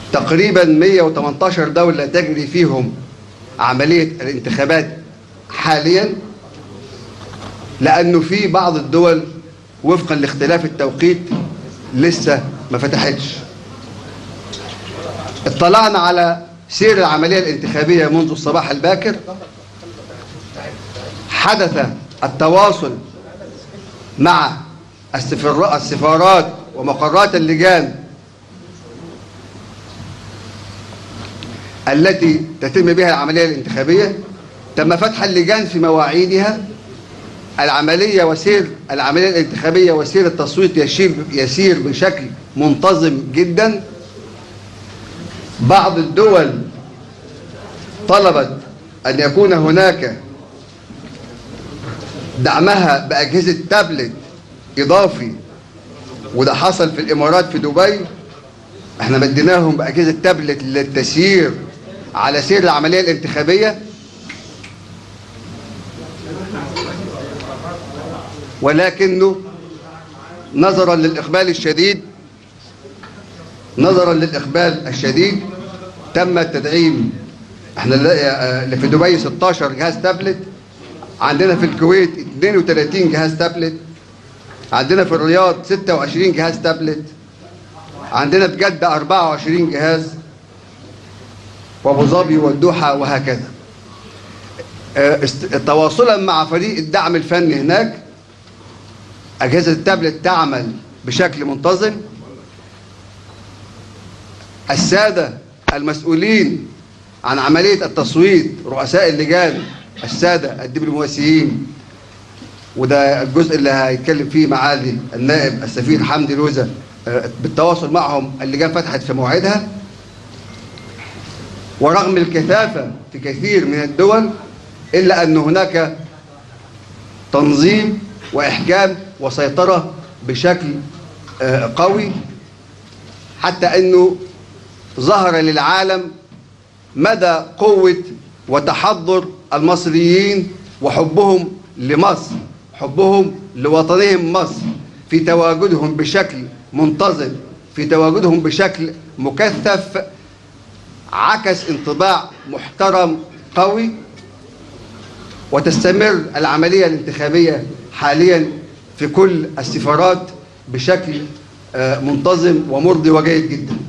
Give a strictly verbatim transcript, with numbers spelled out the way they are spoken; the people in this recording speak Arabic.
تقريبا مئة وثمانية عشر دولة تجري فيهم عملية الانتخابات حاليا، لأنه في بعض الدول وفقا لاختلاف التوقيت لسه ما فتحتش. اطلعنا على سير العملية الانتخابية منذ الصباح الباكر. حدث التواصل مع السفارات ومقرات اللجان التي تتم بها العملية الانتخابية. تم فتح اللجان في مواعيدها. العملية وسير العملية الانتخابية وسير التصويت يسير يسير بشكل منتظم جدا. بعض الدول طلبت أن يكون هناك دعمها بأجهزة تابلت إضافي، وده حصل في الإمارات في دبي. احنا مديناهم بأجهزة تابلت للتسيير على سير العملية الانتخابية، ولكنه نظرا للإقبال الشديد نظرا للإقبال الشديد تم التدعيم. احنا اللي في دبي ستة عشر جهاز تابلت، عندنا في الكويت اثنين وثلاثين جهاز تابلت، عندنا في الرياض ستة وعشرين جهاز تابلت، عندنا في جدة أربعة وعشرين جهاز، وابو ظبي والدوحة وهكذا. تواصلا مع فريق الدعم الفني هناك، أجهزة التابلت تعمل بشكل منتظم. السادة المسؤولين عن عملية التصويت، رؤساء اللجان، السادة الدبلوماسيين، وده الجزء اللي هيتكلم فيه معالي النائب السفير حمدي لوزة، بالتواصل معهم اللجان فتحت في موعدها. ورغم الكثافة في كثير من الدول إلا أن هناك تنظيم وإحكام وسيطرة بشكل قوي، حتى أنه ظهر للعالم مدى قوة وتحضر المصريين وحبهم لمصر، حبهم لوطنهم مصر، في تواجدهم بشكل منتظم، في تواجدهم بشكل مكثف، عكس انطباع محترم قوي. وتستمر العملية الانتخابية حاليا في كل السفارات بشكل منتظم ومرضي وجيد جدا.